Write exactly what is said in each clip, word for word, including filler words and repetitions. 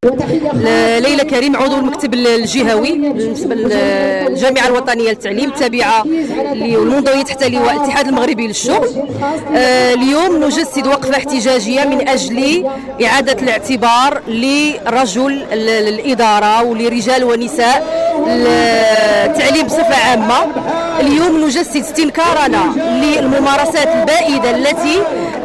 ليلى كريم، عضو المكتب الجهوي بالنسبه للجامعه الوطنيه للتعليم التابعه والمنضويه تحت لواء الاتحاد المغربي للشغل. اليوم نجسد وقفه احتجاجيه من اجل اعاده الاعتبار لرجل الاداره ولرجال ونساء التعليم بصفه عامه. اليوم نجسد استنكارنا للممارسات البائده التي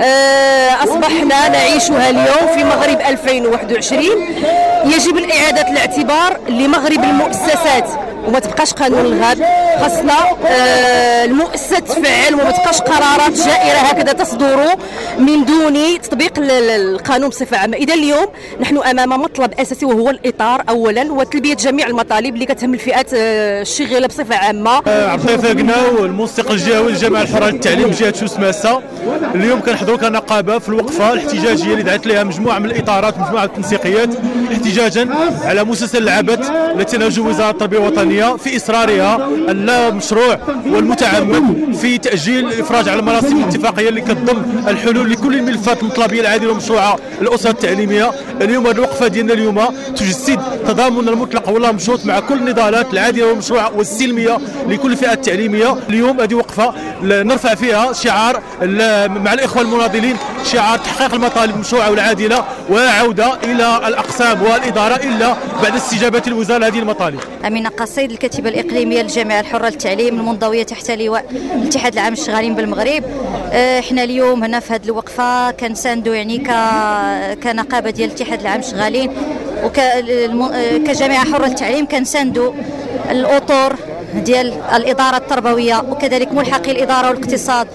اصبحنا نعيشها اليوم في مغرب ألفين وواحد وعشرين. يجب الإعادة الاعتبار لمغرب المؤسسات وما تبقاش قانون الغاب. خاصنا آه المؤسسات تفعل وما تبقاش قرارات جائرة هكذا تصدر من دون تطبيق القانون بصفة عامة. إذا اليوم نحن أمام مطلب أساسي وهو الإطار أولا وتلبية جميع المطالب اللي كتهم الفئات آه الشغالة بصفة عامة. آه عبد الخير فاقنا والمنسق الجهوي للجامعة الحرة للتعليم جهة شوس ماسة. اليوم كنحضروا كنقابة في الوقفة الاحتجاجية اللي دعت لها مجموعة من الإطارات ومجموعة من التنسيقيات احتجاجا على مسلسل العبث التي تنهج وزارة التربية الوطنية في إصرارها المشروع والمتعمد في تأجيل الإفراج على المراسم الاتفاقية اللي كتضم الحلول لكل الملفات المطلبية العادلة والمشروعة للأسرة التعليمية. اليوم هذه الوقفة ديالنا اليوم تجسد تضامن المطلق والله مشروط مع كل النضالات العادلة والمشروعة والسلمية لكل الفئات التعليمية. اليوم هذه وقفة نرفع فيها شعار مع الإخوة المناضلين، شعار تحقيق المطالب المشروعة والعادلة وعودة إلى الأقسام والإدارة إلا بعد استجابة الوزارة لهذه المطالب. أمينة قصيد، الكاتبة الإقليمية للجامعة الحرة للتعليم المنضوية تحت لواء الاتحاد العام للشغالين بالمغرب. احنا اليوم هنا في هذه الوقفة كنساندو يعني كنقابة ديال الاتحاد العام للشغالين وكجامعة حرة للتعليم كنساندو الأطر ديال الإدارة التربوية وكذلك ملحقي الإدارة والاقتصاد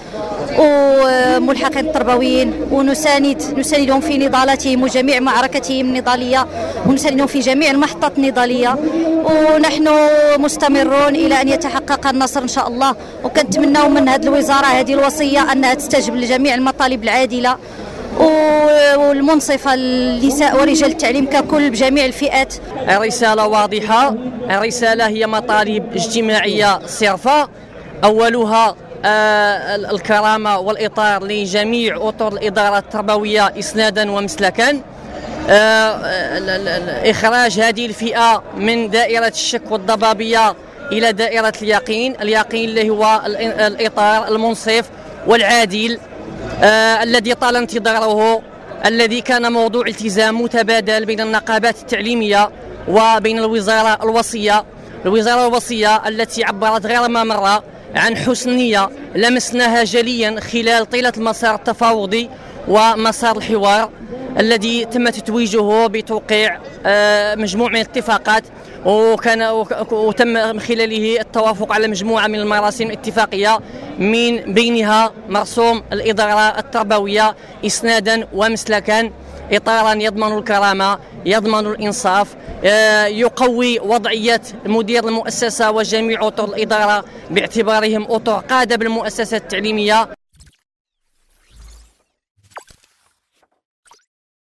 وملحقين التربويين، ونساند نساندهم في نضالاتهم وجميع معركتهم النضالية ونساندهم في جميع المحطات النضالية، ونحن مستمرون إلى أن يتحقق النصر إن شاء الله. وكنتمناو من هذه الوزارة هذه الوصية أنها تستجب لجميع المطالب العادلة والمنصفة للنساء ورجال التعليم ككل بجميع الفئات. الرسالة واضحة، الرسالة هي مطالب اجتماعية صرفة، أولها آه الكرامة والإطار لجميع أطر الإدارة التربوية إسنادا ومسلكا، آه إخراج هذه الفئة من دائرة الشك والضبابية إلى دائرة اليقين، اليقين اللي هو الإطار المنصف والعادل آه الذي طال انتظاره، الذي كان موضوع التزام متبادل بين النقابات التعليمية وبين الوزارة الوصية. الوزارة الوصية التي عبرت غير ما مرة عن حسن نية لمسناها جليا خلال طيلة المسار التفاوضي ومسار الحوار الذي تم تتويجه بتوقيع مجموعة من الاتفاقات، وكان وتم من خلاله التوافق على مجموعة من المراسم الاتفاقية من بينها مرسوم الإدارة التربوية إسنادا ومسلكا، إطارا يضمن الكرامة يضمن الإنصاف، يقوي وضعية مدير المؤسسة وجميع أطر الإدارة باعتبارهم أطر قادة بالمؤسسة التعليمية.